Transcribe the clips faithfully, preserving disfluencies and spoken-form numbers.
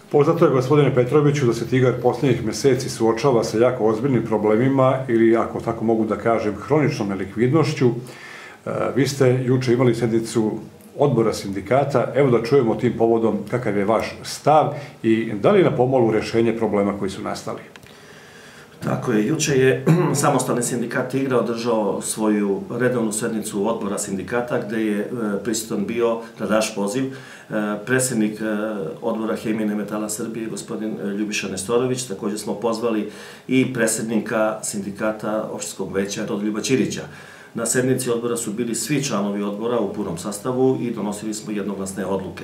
Poznato je, gospodine Petroviću, da se Tigar posljednjih meseci suočava sa jako ozbiljnim problemima ili, ako tako mogu da kažem, hroničnom nelikvidnošću. Vi ste juče imali sednicu odbora sindikata. Evo da čujemo tim povodom kakav je vaš stav i da li je na pomolu rješenje problema koji su nastali. Tako je, juče je samostalni sindikat Tigra održao svoju redovnu sednicu odbora sindikata gde je prisutan bio na naš poziv predsjednik odbora Hemijne metala Srbije, gospodin Ljubiša Nestorović. Također smo pozvali i predsjednika sindikata opštinskog veća Rodoljuba Ćirića. Na sednici odbora su bili svi članovi odbora u punom sastavu i donosili smo jednoglasne odluke.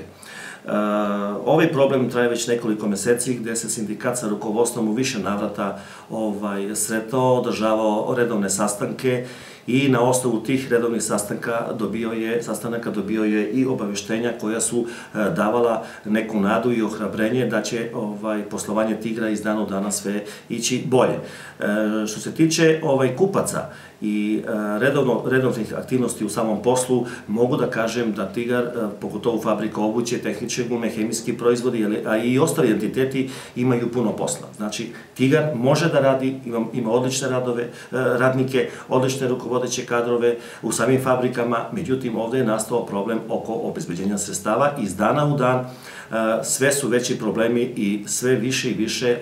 Ovaj problem traje već nekoliko meseci gde se sindikat sa rukovodstvom u više navrata sretao, održavao redovne sastanke i na osnovu tih redovnih sastanaka dobio je i obaveštenja koja su davala neku nadu i ohrabrenje da će poslovanje Tigra iz dana u dana sve ići bolje. Što se tiče kupaca i redovnih aktivnosti u samom poslu, mogu da kažem da Tigar, pogotovo fabrika obuće, tehničke gume, hemijski proizvodi, a i ostali entiteti imaju puno posla. Znači, Tigar može da radi, ima odlične radnike, odlične rukovodeće kadrove u samim fabrikama, međutim, ovde je nastao problem oko obezbeđenja sredstava. Iz dana u dan sve su veći problemi i sve više i više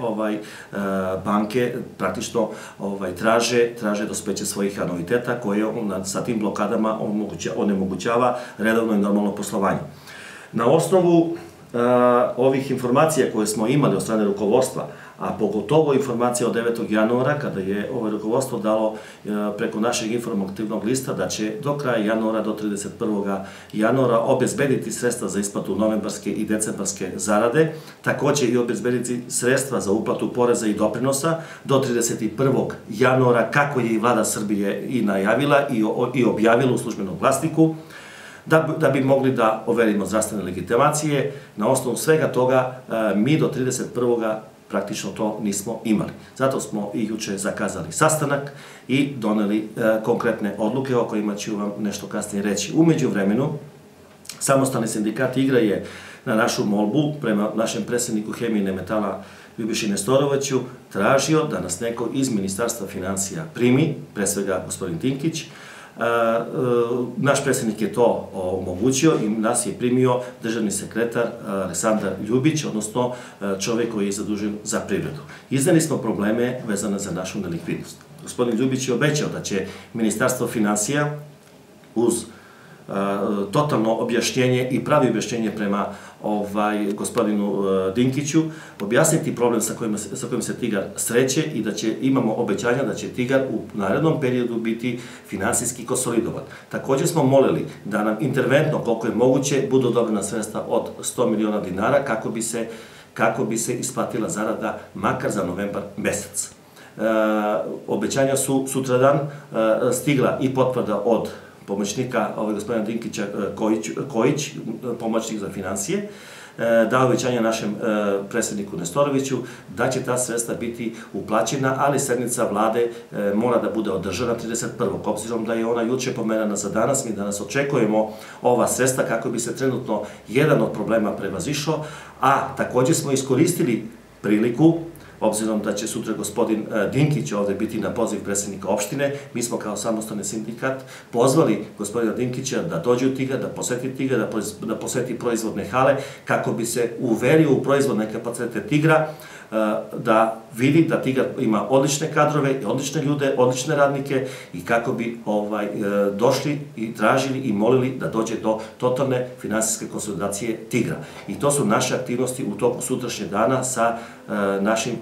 banke praktično traže dospeće svojih anuiteta koje sa tim blokadama onemogućava redovno i normalno poslovanje. Na osnovu ovih informacija koje smo imali od strane rukovodstva, a pogotovo informacija od devetog januara, kada je ovo rukovodstvo dalo preko našeg informativnog lista da će do kraja januara, do trideset prvog januara obezbediti sredstva za isplatu novembarske i decembarske zarade, također i obezbediti sredstva za uplatu poreza i doprinosa do trideset prvog januara, kako je i vlada Srbije i najavila i objavila u službenom glasniku, da bi mogli da overimo zdravstvene legitimacije. Na osnovu svega toga mi do trideset prvog praktično to nismo imali. Zato smo i juče zakazali sastanak i doneli konkretne odluke o kojima ću vam nešto kasnije reći. Umeđu vremenu, samostalni sindikat Tigra je na našu molbu prema našem predsjedniku Hemijne metala Ljubiši Nestoroviću tražio da nas neko iz Ministarstva finansija primi, pre svega gospodin Dinkić. Naš predsjednik je to omogućio i nas je primio državni sekretar Aleksandar Ljubić, odnosno čovjek koji je zadužen za privredu. Izneli smo probleme vezane za našu nelikvidnost. Gospodin Ljubić je obećao da će Ministarstvo finansija uz totalno objašnjenje i pravi objašnjenje prema gospodinu Dinkiću objasniti problem sa kojim se Tigar sreće i da imamo obećanja da će Tigar u narednom periodu biti finansijski konsolidovan. Također smo molili da nam interventno, koliko je moguće, budu odobrena sredstva od sto miliona dinara kako bi se isplatila zarada makar za novembar mesec. Obećanja su sutradan stigla i potvrda od pomoćnika gospodina Dinkića Kojić, pomoćnik za financije, dao obećanje našem predsjedniku Nestoroviću da će ta sredstva biti uplaćena, ali sednica vlade mora da bude održana trideset prvog Obzirom da je ona juče pomerana za danas, mi danas očekujemo ova sredstva kako bi se trenutno jedan od problema prevazišao, a također smo iskoristili priliku, obzirom da će sutra gospodin Dinkić ovde biti na poziv predsjednika opštine, mi smo kao samostalni sindikat pozvali gospodina Dinkića da dođe u Tigar, da poseti Tigar, da poseti proizvodne hale, kako bi se uverio u proizvodne kapacitete Tigra, da vidi da Tigar ima odlične kadrove, odlične ljude, odlične radnike i kako bi došli i tražili i molili da dođe do totalne finansijske konsolidacije Tigra. I to su naše aktivnosti u toku sutrašnje dana sa našim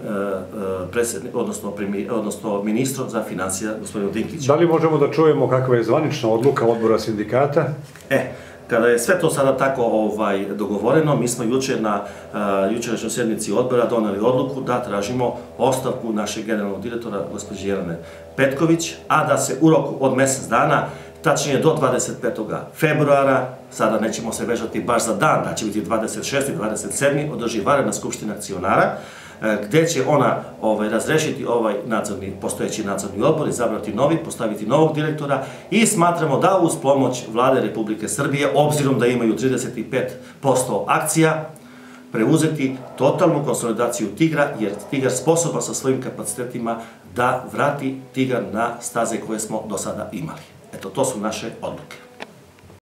odnosno ministrom za financije, gospodinom Dinkićem. Da li možemo da čujemo kakva je zvanična odluka odbora sindikata? E, kada je sve to sada tako dogovoreno, mi smo juče na jučerašnjoj sednici odbora doneli odluku da tražimo ostavku našeg generalnog direktora, gospođe Jelene Petković, a da se u roku od mesec dana, tačnije do dvadeset petog februara, sada nećemo se vežati baš za dan, da će biti dvadeset šesti dvadeset sedmi održi vanredna skupština akcionara, gde će ona razrešiti ovaj postojeći nadzorni odbor, izabrati novi, postaviti novog direktora i smatramo da uz pomoć Vlade Republike Srbije, obzirom da imaju trideset pet posto akcija, preuzeti totalnu konsolidaciju Tigra, jer Tigar sposoban sa svojim kapacitetima da vrati Tigar na staze koje smo do sada imali. Eto, to su naše odluke.